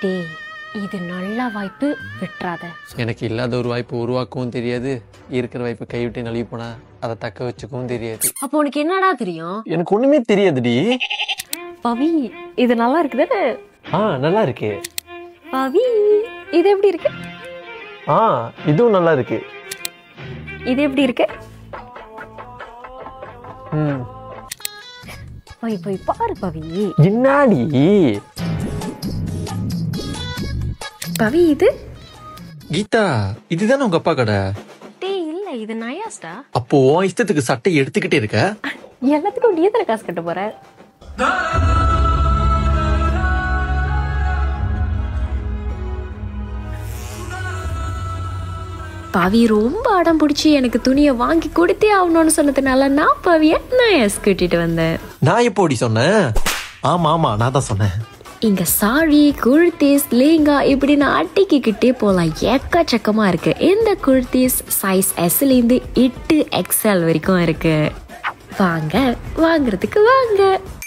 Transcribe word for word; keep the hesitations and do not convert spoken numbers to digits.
டேய், இது நல்ல வாய்ப்பு, விட்டுறாத. எனக்கு இல்லாத ஒரு வாய்ப்பு உருவாக்கவும் தெரியாது, இருக்கிற வாய்ப்பு கைவிட்டு நழுவி போனா அதை தக்க வச்சுக்கவும் தெரியாது. அப்போ உனக்கு என்னடா தெரியும்? எனக்கு ஒண்ணுமே தெரியாதுடி. பவி, இது நல்லா இருக்குதானே? ஆ, நல்லா இருக்கு. பவி, இது எப்படி இருக்கு? ஆ, இதுவும் நல்லா இருக்கு. இது எப்படி இருக்கு? ம், போய் போய் பாரு பவி. என்னாடி பவி, இது கீதா, இதுதானே உங்க அப்பா கடை? டேய் இல்ல, இது நயாஸ்டா. அப்போ உன் இஷ்டத்துக்கு சட்டை எடுத்துக்கிட்டே இருக்க? எல்லாத்துக்கும் நீ எத்தனை காசு கட்ட போற? பவி ரொம்ப அடம் பிடிச்சி எனக்கு துணியை வாங்கி கொடுத்தே ஆகணும்னு சொன்னதுனால நான் பவிய நயாஸ் கூட்டிட்டு வந்தேன். நான் எப்போடி சொன்னேன்? ஆமா ஆமா, நான் தான் சொன்னேன். இங்க சாரி, குர்த்திஸ், லேங்கா இப்படி நான் அட்டிக்கிட்டே போலாம். எக்கச்சக்கமா இருக்கு. இந்த குர்த்திஸ் சைஸ் எஸ்ல இருந்து எட்டு எக்ஸ்எல் வரைக்கும் இருக்கு. வாங்க, வாங்குறதுக்கு வாங்க.